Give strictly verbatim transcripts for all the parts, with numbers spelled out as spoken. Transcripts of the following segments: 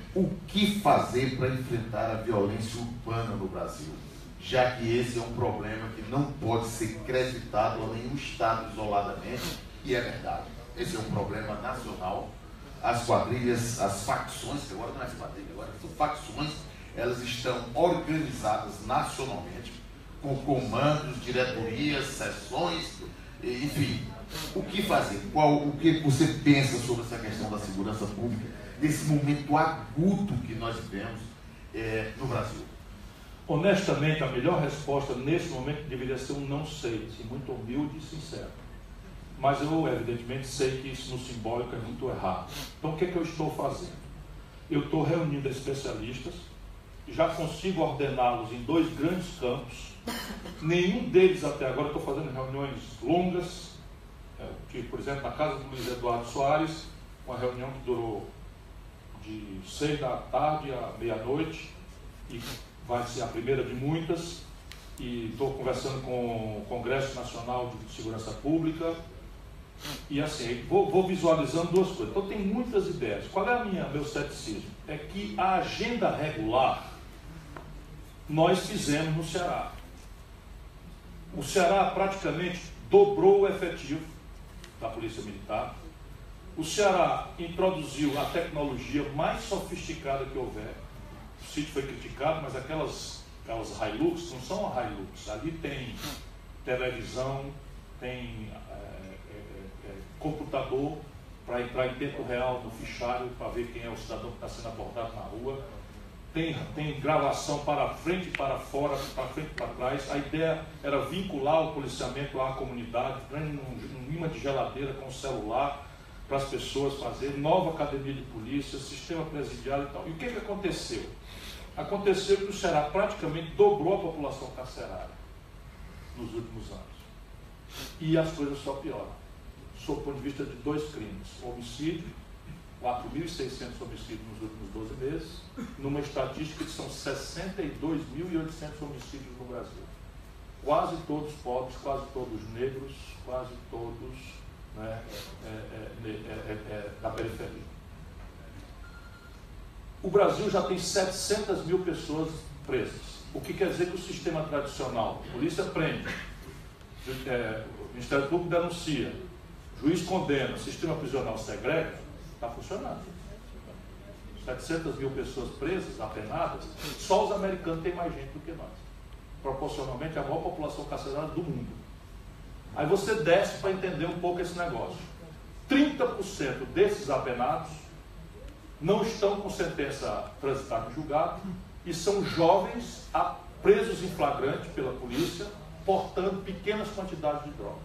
o que fazer para enfrentar a violência urbana no Brasil, já que esse é um problema que não pode ser creditado a nenhum Estado isoladamente, e é verdade, esse é um problema nacional. As quadrilhas, as facções, que agora não é quadrilha, agora são facções, elas estão organizadas nacionalmente, com comandos, diretorias, seções, enfim. O que fazer? Qual, o que você pensa sobre essa questão da segurança pública, desse momento agudo que nós vivemos é, no Brasil? Honestamente, a melhor resposta nesse momento deveria ser um não sei, assim, muito humilde e sincero. Mas eu, evidentemente, sei que isso no simbólico é muito errado. Então, o que é que eu estou fazendo? Eu estou reunindo especialistas, já consigo ordená-los em dois grandes campos. Nenhum deles até agora, eu estou fazendo reuniões longas, é, que, por exemplo, na casa do Luiz Eduardo Soares, uma reunião que durou de seis da tarde à meia-noite, e vai ser a primeira de muitas, e estou conversando com o Congresso Nacional de Segurança Pública, e assim, vou, vou visualizando duas coisas. Então tem muitas ideias. Qual é a minha, meu ceticismo? É que a agenda regular nós fizemos no Ceará. O Ceará praticamente dobrou o efetivo da Polícia Militar. O Ceará introduziu a tecnologia mais sofisticada que houver. O sítio foi criticado, mas aquelas, aquelas Hilux não são a Hilux. Ali tem televisão, tem é, é, é, computador para entrar em tempo real no fichário para ver quem é o cidadão que está sendo abordado na rua. Tem, tem gravação para frente e para fora, para frente e para trás. A ideia era vincular o policiamento à comunidade, um, um imã de geladeira com celular para as pessoas fazerem, nova academia de polícia, sistema presidiário e tal. E o que, que aconteceu? Aconteceu que o Ceará praticamente dobrou a população carcerária nos últimos anos. E as coisas só pioram, sob o ponto de vista de dois crimes: homicídio, quatro mil e seiscentos homicídios nos últimos doze meses, numa estatística que são sessenta e dois mil e oitocentos homicídios no Brasil. Quase todos pobres, quase todos negros, quase todos, né, é, é, é, é, é, da periferia. O Brasil já tem setecentas mil pessoas presas, o que quer dizer que o sistema tradicional, a polícia prende, é, o Ministério Público denuncia, o juiz condena, o sistema prisional segrega, está funcionando. setecentas mil pessoas presas, apenadas, só os americanos têm mais gente do que nós. Proporcionalmente, a maior população carcerária do mundo. Aí você desce para entender um pouco esse negócio. trinta por cento desses apenados não estão com sentença transitada em julgado e são jovens presos em flagrante pela polícia, portando pequenas quantidades de droga.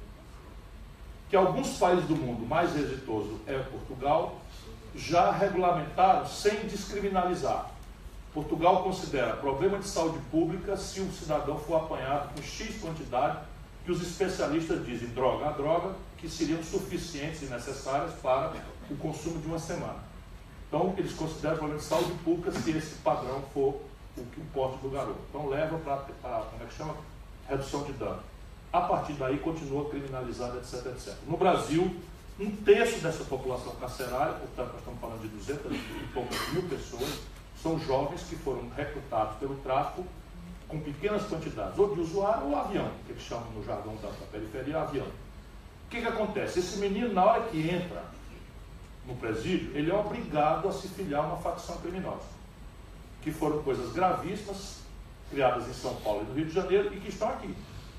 Que alguns países do mundo, mais exitoso é Portugal, já regulamentaram sem descriminalizar. Portugal considera problema de saúde pública se o cidadão for apanhado com X quantidade, que os especialistas dizem droga a droga, que seriam suficientes e necessárias para o consumo de uma semana. Então, eles consideram problema de saúde pública se esse padrão for o, o porte do garoto. Então, leva para, como é que chama? Redução de dano. A partir daí, continua criminalizado, etc, etcétera. No Brasil, um terço dessa população carcerária, portanto, nós estamos falando de duzentas e poucas mil pessoas, são jovens que foram recrutados pelo tráfico com pequenas quantidades, ou de usuário ou avião, que eles chamam no jargão da, da periferia, avião. O que, que acontece? Esse menino, na hora que entra no presídio, ele é obrigado a se filiar a uma facção criminosa, que foram coisas gravíssimas, criadas em São Paulo e no Rio de Janeiro, e que estão aqui.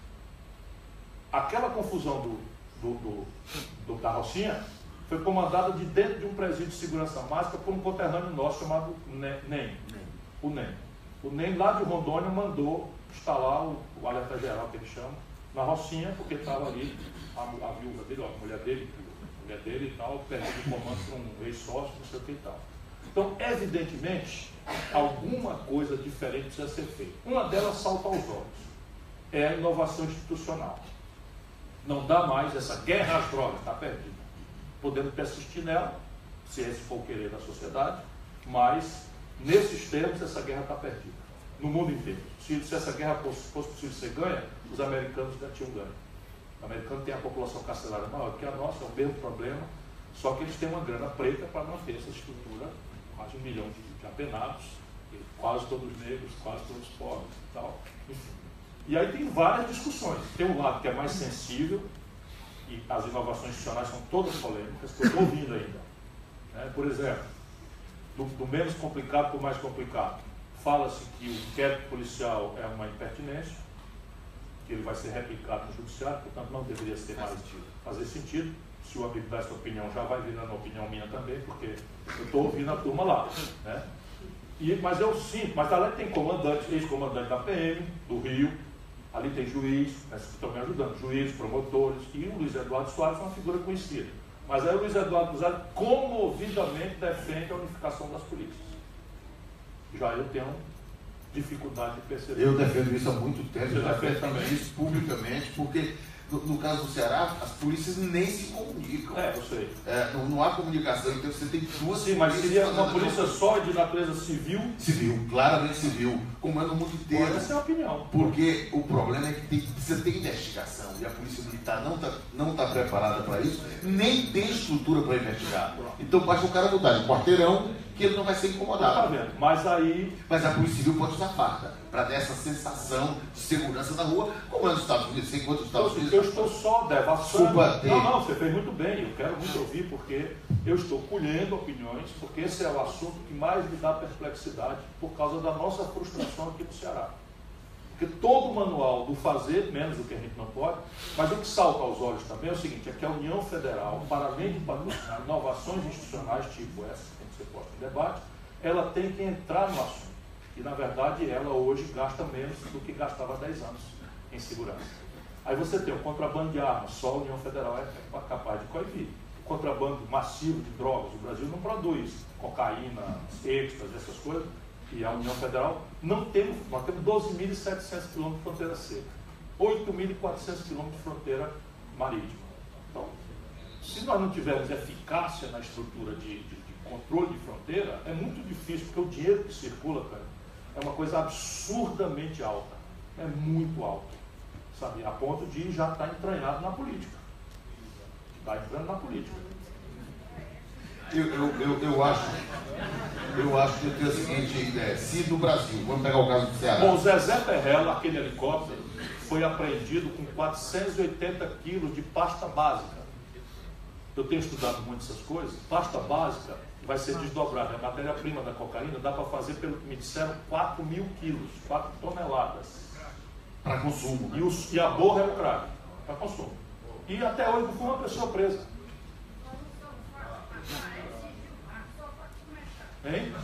Aquela confusão do, do, do, do, da Rocinha foi comandada de dentro de um presídio de segurança máxima por um conterrâneo nosso chamado NEM. O NEM. O NEM, lá de Rondônia, mandou instalar o, o alerta geral, que eles chamam, na Rocinha, porque estava ali a, a viúva dele, a mulher dele, a mulher dele e tal, perdendo o comando para um ex-sócio, não sei o que e tal. Então, evidentemente, alguma coisa diferente precisa ser feita. Uma delas salta aos olhos. É a inovação institucional. Não dá mais essa guerra às drogas, está perdida. Podemos persistir nela, se esse for o querer da sociedade, mas, nesses termos, essa guerra está perdida. No mundo inteiro. Se, se essa guerra fosse, fosse possível ser ganha, os americanos já tinham ganho. O americano tem a população carcerária maior que a nossa, é o mesmo problema, só que eles têm uma grana preta para manter essa estrutura marginal. um milhão de, de apenados, quase todos negros, quase todos pobres e tal. Enfim. E aí tem várias discussões. Tem um lado que é mais sensível, e as inovações institucionais são todas polêmicas, que eu estou ouvindo ainda. É, por exemplo, do, do menos complicado para o mais complicado. Fala-se que o inquérito policial é uma impertinência, que ele vai ser replicado no judiciário, portanto não deveria ser mais fazer sentido. Se o amigo dá essa opinião, já vai virando opinião minha também, porque eu estou ouvindo a turma lá. Né? E, mas eu sinto, mas ali tem comandante, ex-comandante da P M, do Rio, ali tem juiz, né, que estão me ajudando, juiz, promotores, e o Luiz Eduardo Soares é uma figura conhecida. Mas aí o Luiz Eduardo Soares comovidamente defende a unificação das polícias. Já eu tenho dificuldade de perceber. Eu defendo isso há muito tempo, Você eu já defende defendo também? isso publicamente, porque no, no caso do Ceará, as polícias nem se comunicam. É, eu sei. É, não, não há comunicação, então você tem duas Sim, mas polícias seria uma fazendo polícia só de natureza civil? civil, claramente civil, como é no mundo inteiro. Essa é a opinião. Porque o problema é que tem, precisa ter investigação e a Polícia Militar não está não tá preparada para isso, nem tem estrutura para investigar. Então basta o cara mudar de quarteirão que ele não vai ser Tá incomodado. vendo? Mas aí. Mas a Polícia Civil pode usar farda para dar essa sensação de segurança na rua, como é nos Estados Unidos, sei quantos Estados Unidos. Eu estou só devassando. Desculpa, não, não, você fez muito bem, eu quero muito ouvir, porque eu estou colhendo opiniões, porque esse é o assunto que mais me dá perplexidade por causa da nossa frustração aqui no Ceará. Porque todo o manual do fazer, menos do que a gente não pode, mas o que salta aos olhos também é o seguinte, é que a União Federal, para além de inovações institucionais tipo essa, que tem que ser posta em debate, ela tem que entrar no assunto. E, na verdade, ela hoje gasta menos do que gastava há dez anos em segurança. Aí você tem o contrabando de armas, só a União Federal é capaz de coibir. O contrabando massivo de drogas, o Brasil não produz cocaína, êxtase, essas coisas, e a União Federal não tem, nós temos doze mil e setecentos quilômetros de fronteira seca, oito mil e quatrocentos quilômetros de fronteira marítima. Então, se nós não tivermos eficácia na estrutura de, de, de controle de fronteira, é muito difícil, porque o dinheiro que circula, cara, é uma coisa absurdamente alta, é muito alta, sabe? A ponto de já estar entranhado na política. Está entrando na política. Eu, eu, eu, eu acho, eu acho que eu tenho a seguinte ideia, se no Brasil, vamos pegar o caso do Ceará. Bom, o Zezé Perrella, aquele helicóptero, foi apreendido com quatrocentos e oitenta quilos de pasta básica. Eu tenho estudado muito essas coisas. Pasta básica vai ser desdobrada. A matéria-prima da cocaína dá para fazer, pelo que me disseram, quatro mil quilos, quatro toneladas. Para consumo. Né? E, os, e a borra é o crack, para consumo. E até hoje não foi uma pessoa presa. Hein?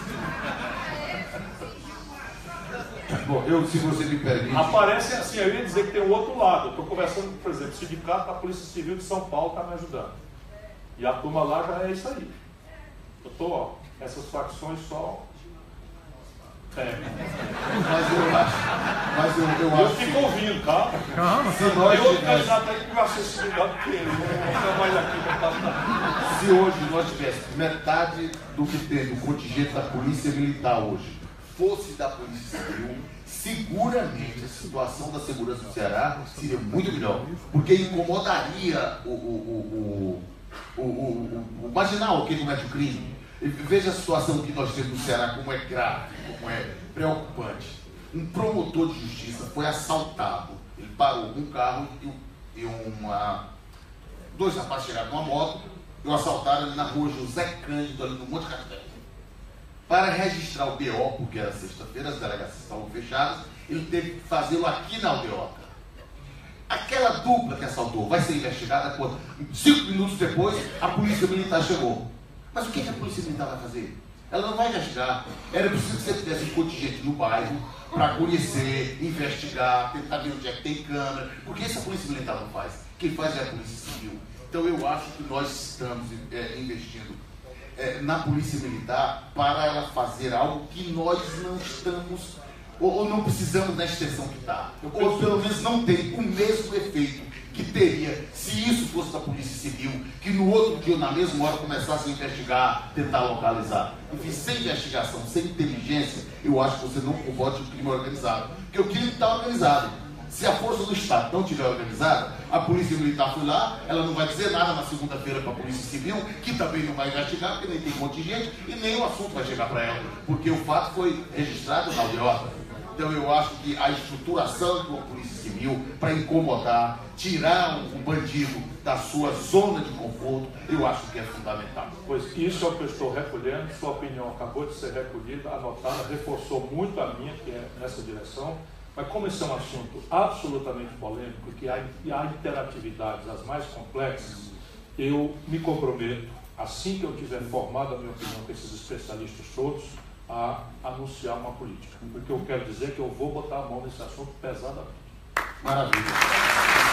Bom, eu, se você me permite... Aparece assim, eu ia dizer que tem o outro lado. Eu estou conversando, por exemplo, o sindicato da Polícia Civil de São Paulo está me ajudando. E a turma lá já é isso aí. Eu estou, ó, essas facções só... É. Mas eu acho... Mas eu, eu, Eu acho fico que... ouvindo, calma. Calma. Se nós Eu outro tivéssemos- candidato aí que vai ser sindicato que ele. Não vou ficar mais aqui para estar... Se hoje nós tivéssemos metade do que tem do contingente da Polícia Militar hoje fosse da Polícia Civil, seguramente a situação da segurança do Ceará seria muito melhor, porque incomodaria o, o, o, o, o, o, o marginal que comete o crime. Veja a situação que nós temos no Ceará, como é grave, como é preocupante. Um promotor de justiça foi assaltado, ele parou com um carro e, e uma... dois rapazes chegaram numa moto e o assaltaram ali na rua José Cândido, ali no Monte Castelo. Para registrar o B O, porque era sexta-feira, as delegacias estavam fechadas, ele teve que fazê-lo aqui na aldeota. Aquela dupla que assaltou vai ser investigada quando, cinco minutos depois, a Polícia Militar chegou. Mas o que a Polícia Militar vai fazer? Ela não vai investigar. Era preciso que você tivesse um contingente no bairro para conhecer, investigar, tentar ver onde é que tem câmera, porque isso a Polícia Militar não faz. Quem faz é a Polícia Civil. Então eu acho que nós estamos é, investindo é, na Polícia Militar para ela fazer algo que nós não estamos, ou, ou não precisamos na extensão que está. Ou pelo menos não tem o mesmo efeito que teria se isso fosse da Polícia Civil, que no outro dia, na mesma hora, começasse a investigar, tentar localizar. Enfim, sem investigação, sem inteligência, eu acho que você não combate o crime organizado. Porque o crime está organizado. Se a força do Estado não estiver organizada, a Polícia Militar foi lá, ela não vai dizer nada na segunda-feira para a Polícia Civil, que também não vai investigar, porque nem tem contingente, e nem o assunto vai chegar para ela, porque o fato foi registrado na aldeota. Então eu acho que a estruturação de uma Polícia Civil para incomodar, tirar o bandido da sua zona de conforto, eu acho que é fundamental. Pois isso é o que eu estou recolhendo, sua opinião acabou de ser recolhida, anotada, reforçou muito a minha, que é nessa direção, mas como esse é um assunto absolutamente polêmico, que há, e há interatividades as mais complexas, eu me comprometo, assim que eu tiver formado a minha opinião com esses especialistas todos, a anunciar uma política. Porque eu quero dizer que eu vou botar a mão nesse assunto pesadamente. Maravilha.